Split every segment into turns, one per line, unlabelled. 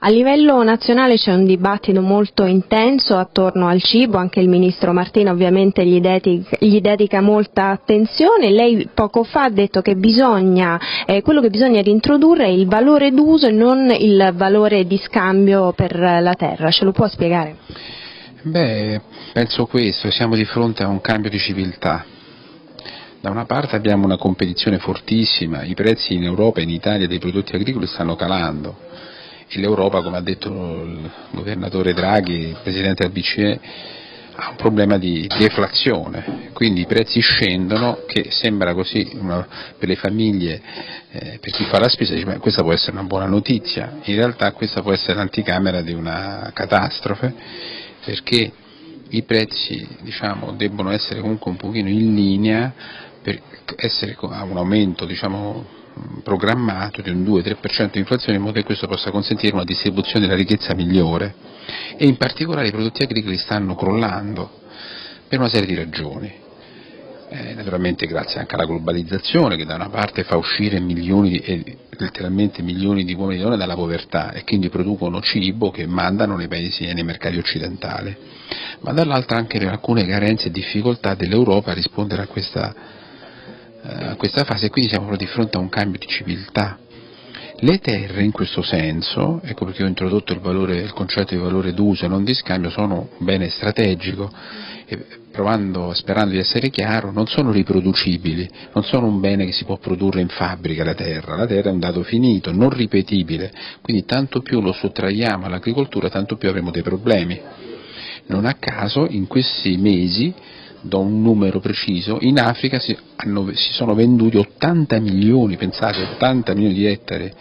A livello nazionale c'è un dibattito molto intenso attorno al cibo, anche il ministro Martina ovviamente gli dedica molta attenzione. Lei poco fa ha detto che quello che bisogna rintrodurre è il valore d'uso e non il valore di scambio per la terra. Ce lo può spiegare?
Penso questo, siamo di fronte a un cambio di civiltà. Da una parte abbiamo una competizione fortissima, i prezzi in Europa e in Italia dei prodotti agricoli stanno calando. E l'Europa, come ha detto il governatore Draghi, il presidente del BCE, ha un problema di deflazione, quindi i prezzi scendono, che sembra così per le famiglie, per chi fa la spesa, dice, questa può essere una buona notizia, in realtà questa può essere l'anticamera di una catastrofe, perché i prezzi debbono essere comunque un pochino in linea per essere a un aumento programmato di un 2-3% di inflazione, in modo che questo possa consentire una distribuzione della ricchezza migliore, e in particolare i prodotti agricoli stanno crollando per una serie di ragioni, naturalmente grazie anche alla globalizzazione, che da una parte fa uscire letteralmente milioni di uomini e donne dalla povertà e quindi producono cibo che mandano nei paesi e nei mercati occidentali, ma dall'altra anche per alcune carenze e difficoltà dell'Europa a rispondere a questa fase, e quindi siamo di fronte a un cambio di civiltà. Le terre in questo senso, ecco perché ho introdotto il concetto di valore d'uso e non di scambio, sono un bene strategico e sperando di essere chiaro, non sono riproducibili, non sono un bene che si può produrre in fabbrica. La terra è un dato finito, non ripetibile, quindi tanto più lo sottraiamo all'agricoltura, tanto più avremo dei problemi. Non a caso in questi mesi, do un numero preciso, in Africa si sono venduti 80 milioni, pensate, 80 milioni di ettari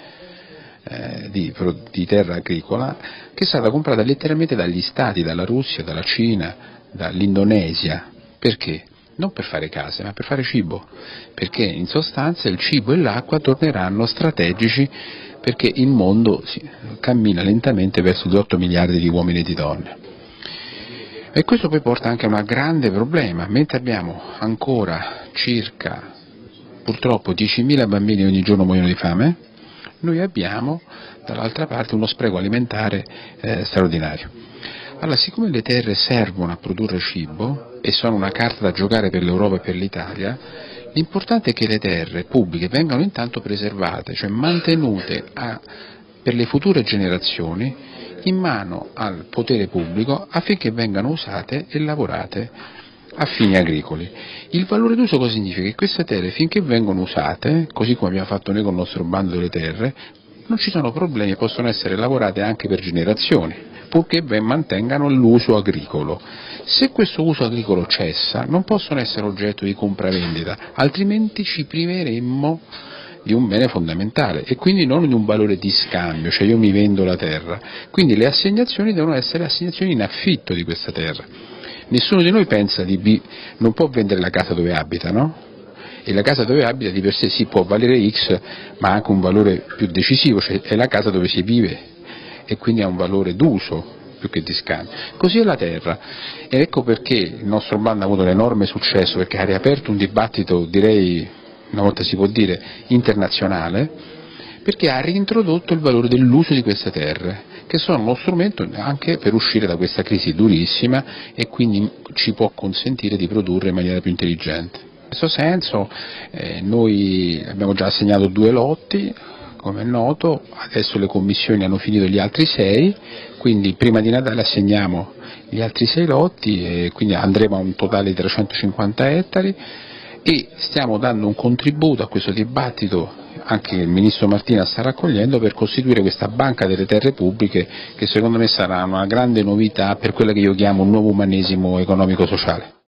di terra agricola, che è stata comprata letteralmente dagli stati, dalla Russia, dalla Cina, dall'Indonesia. Perché? Non per fare case, ma per fare cibo, perché in sostanza il cibo e l'acqua torneranno strategici, perché il mondo cammina lentamente verso gli 8 miliardi di uomini e di donne. E questo poi porta anche a un grande problema: mentre abbiamo ancora circa, purtroppo, 10.000 bambini ogni giorno muoiono di fame, noi abbiamo dall'altra parte uno spreco alimentare straordinario. Allora, siccome le terre servono a produrre cibo e sono una carta da giocare per l'Europa e per l'Italia, l'importante è che le terre pubbliche vengano intanto preservate, cioè mantenute per le future generazioni in mano al potere pubblico, affinché vengano usate e lavorate a fini agricoli. Il valore d'uso cosa significa? Che queste terre, finché vengono usate, così come abbiamo fatto noi con il nostro bando delle terre, non ci sono problemi, possono essere lavorate anche per generazioni, purché mantengano l'uso agricolo. Se questo uso agricolo cessa, non possono essere oggetto di compravendita, altrimenti ci priveremmo di un bene fondamentale e quindi non di un valore di scambio, cioè io mi vendo la terra. Quindi le assegnazioni devono essere assegnazioni in affitto di questa terra. Nessuno di noi pensa non può vendere la casa dove abita, no? E la casa dove abita di per sé si può valere X, ma ha anche un valore più decisivo, cioè è la casa dove si vive e quindi ha un valore d'uso più che di scambio. Così è la terra, ed ecco perché il nostro bando ha avuto un enorme successo, perché ha riaperto un dibattito, direi, una volta si può dire, internazionale, perché ha reintrodotto il valore dell'uso di queste terre, che sono uno strumento anche per uscire da questa crisi durissima, e quindi ci può consentire di produrre in maniera più intelligente. In questo senso noi abbiamo già assegnato 2 lotti, come è noto, adesso le commissioni hanno finito gli altri 6, quindi prima di Natale assegniamo gli altri 6 lotti e quindi andremo a un totale di 350 ettari, e stiamo dando un contributo a questo dibattito, anche il ministro Martina sta raccogliendo, per costituire questa banca delle terre pubbliche, che secondo me sarà una grande novità per quella che io chiamo un nuovo umanesimo economico-sociale.